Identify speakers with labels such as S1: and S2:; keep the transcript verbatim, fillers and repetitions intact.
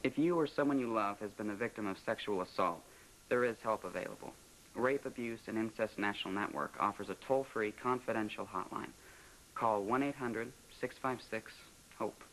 S1: If you or someone you love has been the victim of sexual assault, there is help available. Rape, Abuse, and Incest National Network offers a toll-free, confidential hotline. Call one eight hundred, six five six, HOPE.